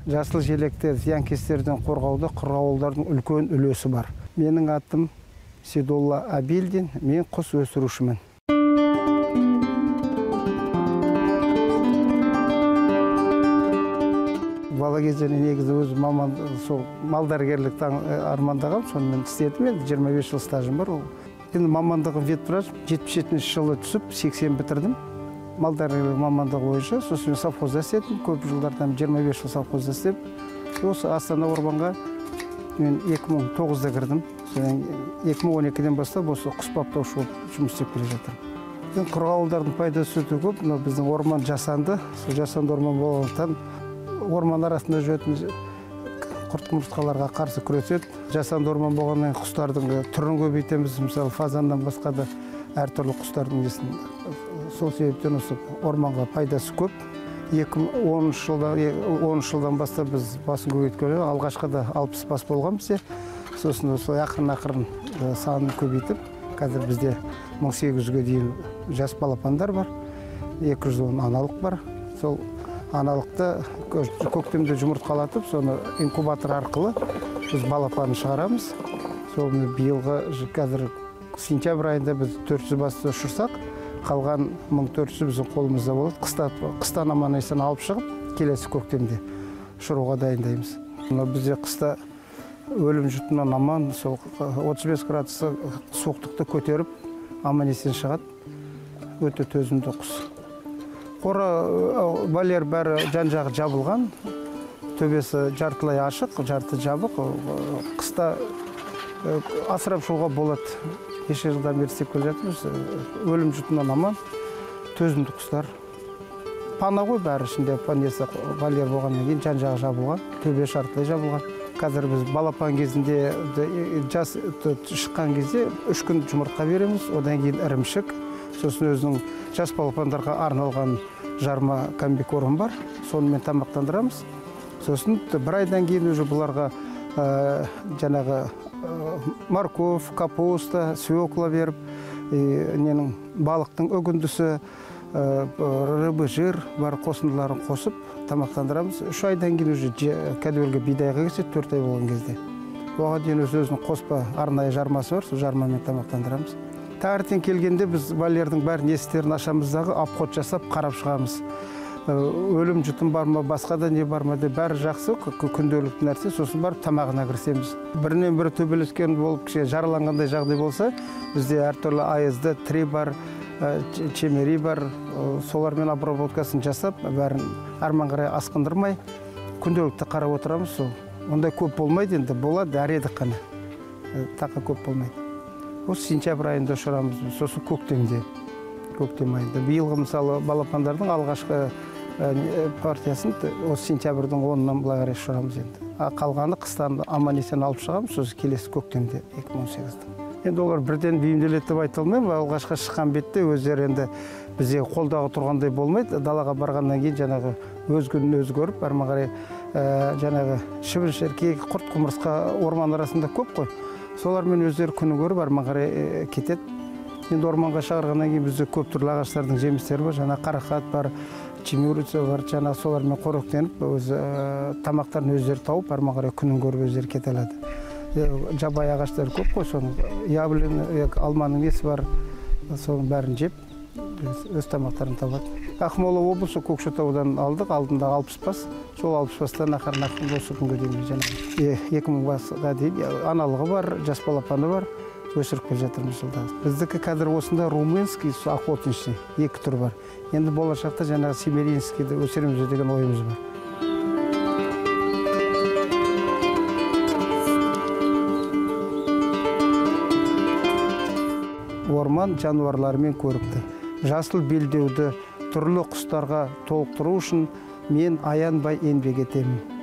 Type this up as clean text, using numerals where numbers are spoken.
жасыл желекте зиянкестерден қорғауда қырғауылдардың үлкен үлесі бар. Менің атым Сейдолла Абилдин, мен құс өсірушімін. Бала кезден негізі өз маман сол малдәрігерліктен армандағам, сонымен істедім. Енді 25 жыл стажым бар. Енді мамандығы ветврач 77 жылы түсіп, 80 бітірдім. Малдәрігерлік мамандығы бойынша, сосын совхозда істедім. Көп жылдардан 25 жыл совхозда істеп, осы Астана Орманға мен 2009-да кірдім. 2012-ден бастап осы құс баптаушы болып жұмыс істеп келе жатырмын. Қырғауылдардың пайдасы өте көп. Біздің орман жасанды, сол жасанды орман болғандықтан орман арасында жүретін құрт-құмырсқаларға қарсы күреседі. Жасанды орман болғаннан құстардың түрін көбейтеміз. Мысалы, фазаннан басқа да әртүрлі құстардың несін. Сол себептен осы орманға пайдасы көп. 2010 жылдан бастап біз басын көбейткелі, алғашқыда 60 бас болған бізде. Сосын ақырын санын көбейтіп, қазір бізде 1800-ге дейін жас балапандар бар, 210 аналық бар. Сол аналықты көктемде жұмыртқалатып, соны инкубатор арқылы біз балапанын шығарамыз. Сол биылғы қазір сентябрь айында біз 400 басты ұшырсақ, қалған 1400 біздің қолымызда болады. Қыстан аман-есен алып шығып, келесі көктемде ұшыруға дайындаймыз. Бізде қыста өлім жұтынан аман, сол 35 градус суықтықты көтеріп, аман-есен шығады. Өте төзімді құс. Қора вольер бәрі жан-жағы жабылған, төбесі жартылай ашық, жарты жабық. Қыста асырап шығуға болады. Кеше жылдан бері істеп келе жатырмыз. Өлім жұтынан аман, төзімді құстар. Пана ғой бәрі ішінде, панесі вольер болғаннан кейін жан-жағы жабылған, төбе жартылай жабылған. Қазір біз балапан кезінде, жас шыққан кезде 3 күн жұмыртқа береміз, одан кейін ірімшік. Сосын өзінің жас балапандарға арналған жарма комбикорм бар, сонымен тамақтандырамыз. Сосын бір айдан кейін уже бұларға жаңағы морковь, капуста, свекла беріп, балықтың үгіндісі, рыбы жир бар қосындыларын қосып тамақтандырамыз. 3 айдан кейін уже кәдуелге бидайға кетеді, 4 ай болған кезде. Оған дейін өзінің қоспа арнайы жармасы бар, сол жармамен тамақтандырамыз. Таңертең келгенде біз вольердің бәрін есіктерін ашамыздағы обход жасап қарап шығамыз. Өлім жұтым бар ма, басқа да не бар ма деп бәрі жақсы, күнделікті нәрсе, сосын барып тамағына кірісеміз. Бірінен бірі төбелескен болып, жараланғандай жағдай болса, бізде әртүрлі айызды, три бар, чемери бар, солармен обработкасын жасап, бәрін арман қарай асқындырмай, күнделікті қарап отырамыз. Ондай көп болмайды, енді болады, әредік қана. Тақы көп болмайды. Осы сентябрь айында ұшырамыз, сосын көктем айында. Биылғы мысалы балапандардың алғашқы партиясын осы сентябрьдің 10-нан былай қарай ұшырамыз енді. Қалғаны қыстан аман-есен алып шығамыз, сосын келесі көктемде 2018-де. Енді олар бірден бейімделеді деп айта алмаймын, алғашқы шыққан бетте өздері енді бізде қолдағы тұрғандай болмайды. Далаға барғаннан кейін жаңағы өз күнін өзі көріп, арман қарай жаңағы шыбын-шіркей, құрт-құмырсқа орман арасында көп қой. Солармен өздері күні көріп, арман қарай кетеді. Енді орманға шығарғаннан кейін бізде көп түрлі ағаштардың жемістері бар, жаңа қарақат бар, чемерица бар, жаңа солармен қоректеніп, өз тамақтарын өздері тауып, арман қарай күнін көріп өздері кете алады. Жабай ағаштары көп қой, соның яблин, алманың несі бар, соның бәрін жеп, өз тамақтарын табады. Ақмола облысы Көкшетаудан алдық, алдында 60 бас, сол 60 бастан ақырын осы күнге дейін жаңағы 2000 басқа дейін аналығы бар, жас балапаны бар, өсіріп келе жатырмыз жылда. Біздікі қазір осында румынский, охотничий 2 түр бар. Енді болашақта жаңағы сибиринскийді өсіреміз деген ойымыз бар. Орман жануарларымен көрікті. Жасыл белдеуді түрлі құстарға толықтыру үшін мен аянбай еңбек етемін.